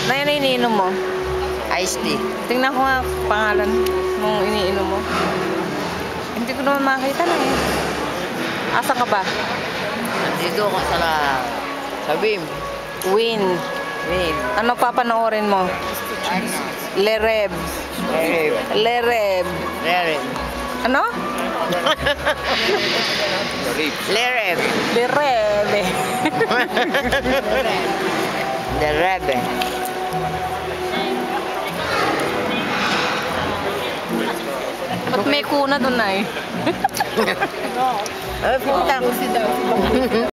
Na yan ang iniinom mo? Iced tea. Tingnan ko nga pangalan nung iniinom mo. Hindi ko naman makita na eh. Asa ka ba? Nandito ako sa BIM. Win. BIM. Ano papanoorin mo? Lereb. Lereb. Lereb. Lereb. Ano? Lereb. Lereb. Lereb. Ba't may kuna doon ay? Ay, pumunta.